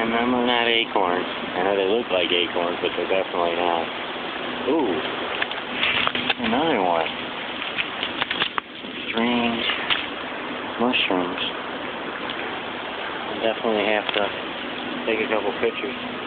And them are not acorns. I know they look like acorns, but they're definitely not. Ooh, another one. Strange mushrooms. I'll definitely have to take a couple pictures.